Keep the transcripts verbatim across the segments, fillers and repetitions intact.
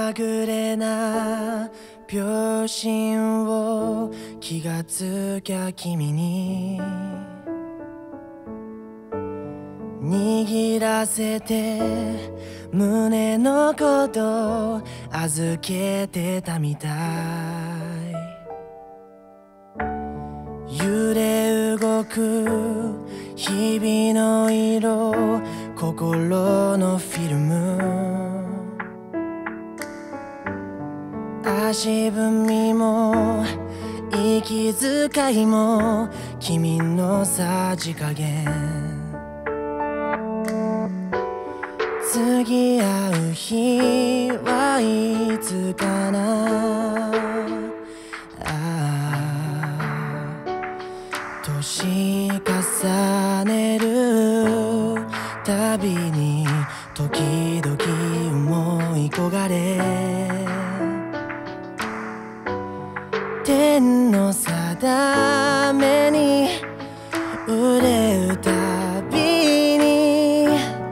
まぐれな秒針を気がつきゃ君に握らせて胸のこと預けてたみたい。揺れ動く日々の色、心のフィルム、足踏みも息遣いも君のさじ加減。次会う日はいつかな。年重ねるたびに時々思い焦がれ、天の定めに憂うたびに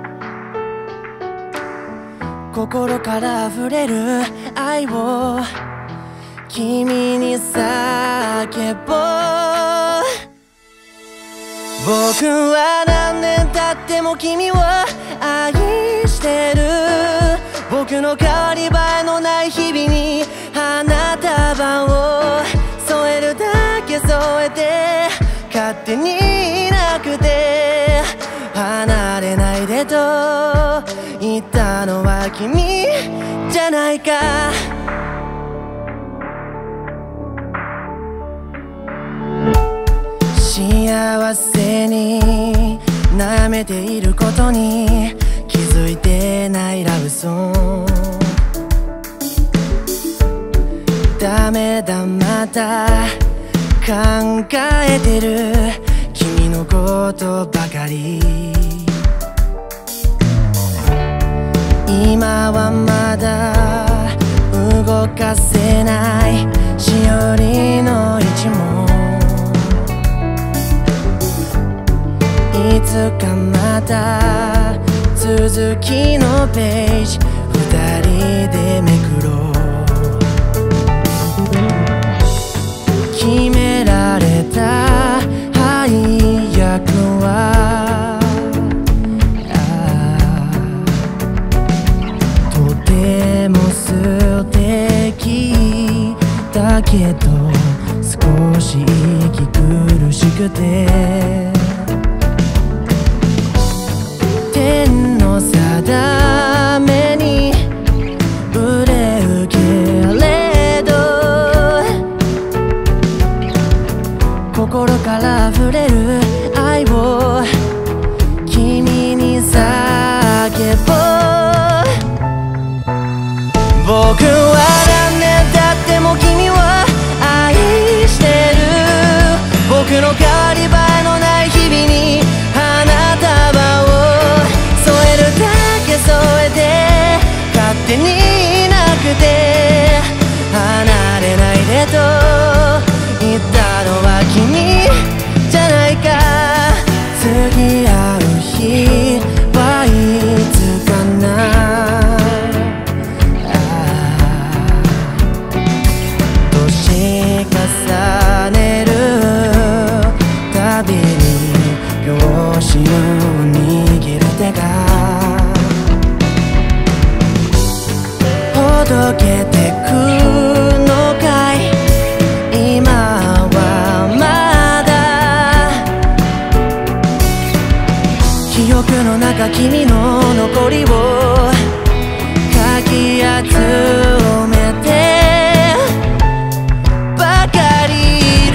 心から溢れる愛を君に叫ぼう。僕は何年経っても君を愛してる。僕の変わり映えのない日々に花束を添えるだけ添えて、勝手にいなくて離れないでと言ったのは君じゃないか。幸せに悩めていることに気づいてないラブソング。ダメだまた考えてる君のことばかり。今はまだ動かせないしおりの一問。いつかまた続きのページ二人でめくろう。決められた配役はとても素敵だけど少し息苦しくて、天の定めに憂うけれど心から溢れる愛を君に叫ぼう。僕は何年経っても君を愛してる。僕の変わり映えのない日々に花束を添えるだけ添えて、勝手にいなくて離れないでと言ったのは君じゃないか。次会う日はいつかな。年重ねるたびに拍子を握る手がほどけてくのかい。今はまだ記憶の中君の残りをかき集めてばかりいる。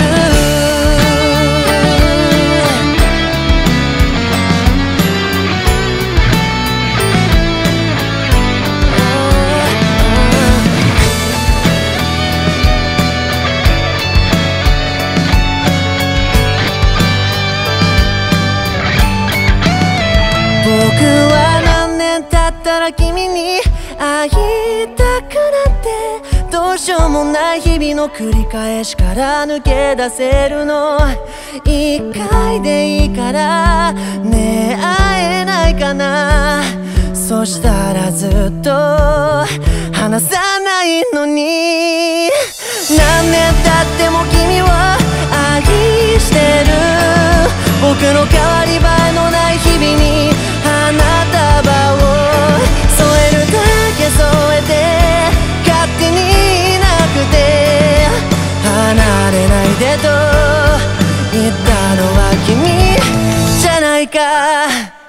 僕は何年経ったら君に会いたくなって、どうしようもない日々の繰り返しから抜け出せるの。一回でいいからねえ会えないかな。 そしたらずっと離さないのに、何年経っても君を愛してる。僕の代わり映えのない日々に花束を添えるだけ添えて、勝手にいなくて離れないでと言ったのは君じゃないか。